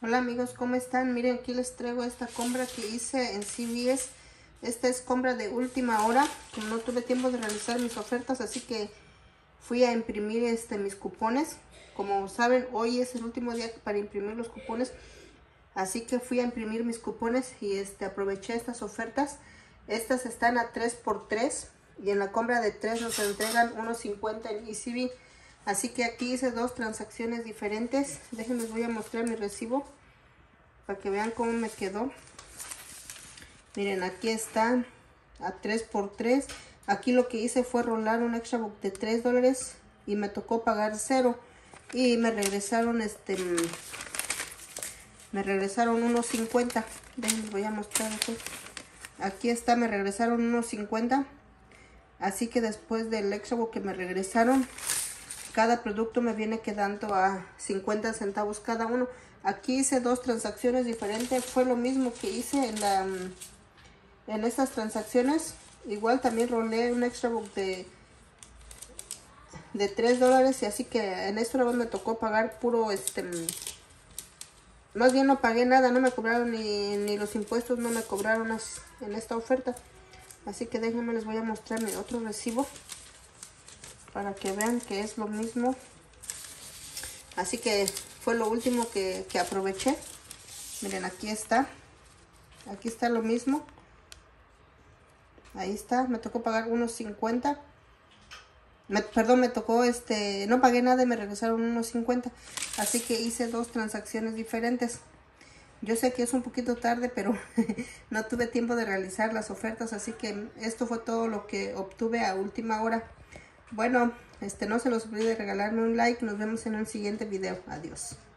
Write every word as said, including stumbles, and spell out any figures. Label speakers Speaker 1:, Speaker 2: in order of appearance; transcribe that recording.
Speaker 1: Hola amigos, ¿cómo están? Miren, aquí les traigo esta compra que hice en C V S. Esta es compra de última hora. No tuve tiempo de realizar mis ofertas, así que fui a imprimir este, mis cupones. Como saben, hoy es el último día para imprimir los cupones. Así que fui a imprimir mis cupones y este, aproveché estas ofertas. Estas están a tres por tres y en la compra de tres nos entregan uno cincuenta en E C B. Así que aquí hice dos transacciones diferentes. Déjenme, les voy a mostrar mi recibo para que vean cómo me quedó. Miren, aquí está a tres por tres. Aquí lo que hice fue rolar un extra book de tres dólares y me tocó pagar cero. Y me regresaron este... Me regresaron uno cincuenta. Déjenme, les voy a mostrar aquí. Aquí está, me regresaron uno cincuenta. Así que después del extra book que me regresaron, cada producto me viene quedando a cincuenta centavos cada uno. Aquí hice dos transacciones diferentes. Fue lo mismo que hice en la en estas transacciones. Igual también rolé un extra book de de tres dólares. Y así que en esta vez me tocó pagar puro este... Más bien no pagué nada. No me cobraron ni, ni los impuestos. No me cobraron en esta oferta. Así que déjenme, les voy a mostrar mi otro recibo para que vean que es lo mismo. Así que fue lo último que, que aproveché. Miren, aquí está. Aquí está lo mismo. Ahí está. Me tocó pagar unos cincuenta. Me, perdón, me tocó este... No pagué nada y me regresaron unos cincuenta. Así que hice dos transacciones diferentes. Yo sé que es un poquito tarde, pero no tuve tiempo de realizar las ofertas. Así que esto fue todo lo que obtuve a última hora. Bueno, este no se los olvide regalarme un like. Nos vemos en un siguiente video. Adiós.